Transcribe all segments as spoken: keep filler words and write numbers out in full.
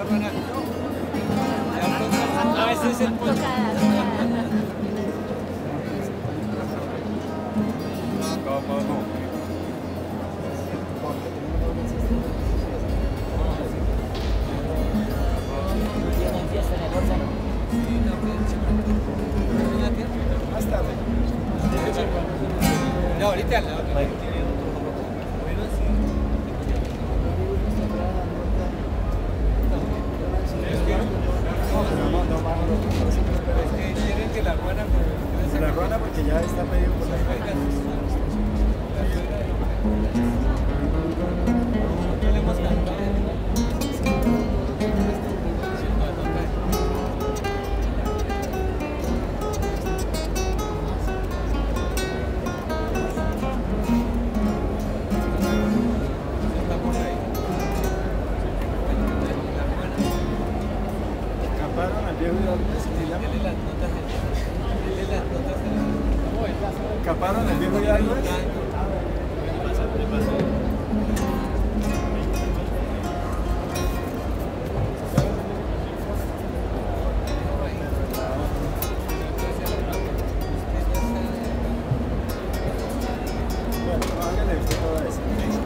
ruana. Ah, ese es el punto. Más tarde. No, ahorita la otra. Quieren que la ruana, La ruana porque ya está pedido por la ruana. No le hemos cantado. Escaparon al viejo Hidalgo. Dele las notas de dele las notas de Escaparon al viejo Hidalgo. Bueno, háganle todo eso.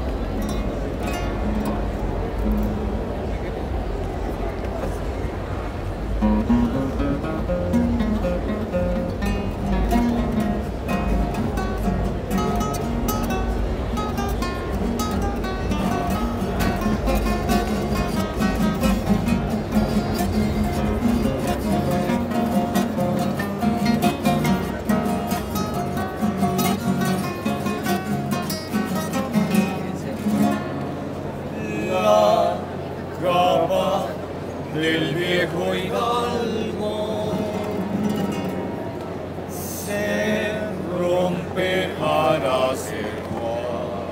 La capa del viejo Hidalgo se rompe para cerrar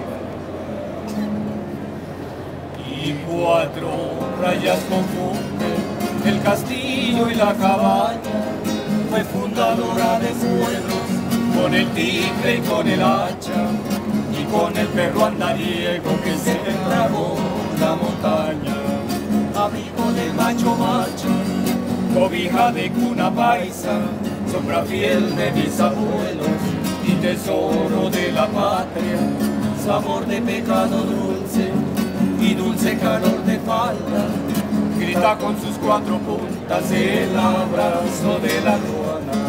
y cuatro rayas confunden el castillo y la cabaña. Fue fundadora de pueblos con el tigre y con el hacha y con el perro andariego que se tragó la montaña. Abrigo de macho macho, cobija de cuna paisa, sombra fiel de mis abuelos y tesoro de la patria, sabor de pecado dulce y dulce calor de falda. Grita con sus cuatro puntas el abrazo de la ruana.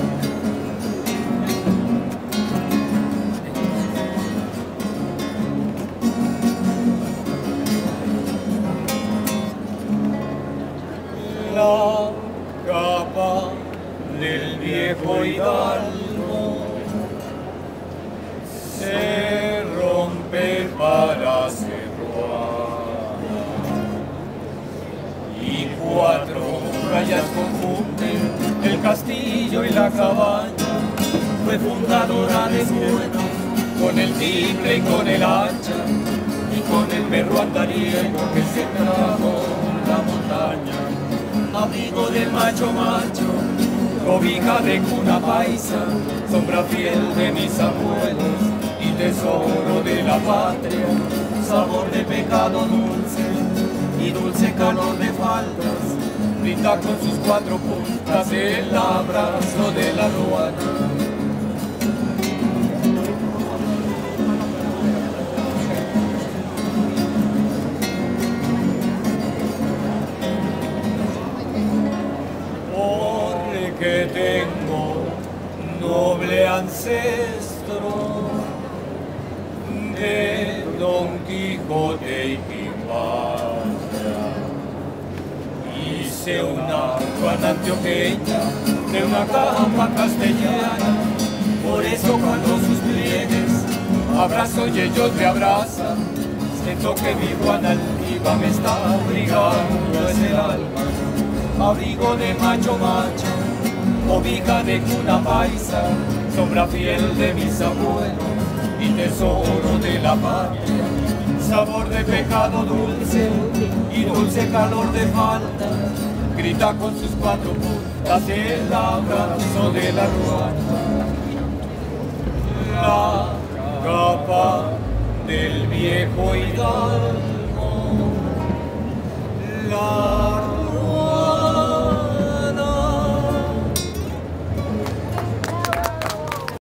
La capa del viejo Hidalgo se rompe para cerrar y cuatro rayas confunden el castillo y la cabaña. Fue fundadora de pueblos con el tigre y con el hacha y con el perro andariego que se trajo la montaña. Abrigo de macho macho, cobija de cuna paisa, sombra fiel de mis abuelos y tesoro de la patria, sabor de pecado dulce y dulce calor de faldas. Brinda con sus cuatro puntas el abrazo de la ruana. Que tengo noble ancestro de Don Quijote y Quimbaya. Hice una Juana antioqueña de una capa castellana, por eso cuando sus pliegues abrazo y ellos me abrazan, siento que mi Juana altiva me está abrigando es el alma. Abrigo de macho macho, cobija de cuna paisa, sombra fiel de mis abuelos y tesoro de la patria, sabor de pecado dulce y dulce calor de falda. Grita con sus cuatro puntas el abrazo de la ruana. La capa del viejo Hidalgo, la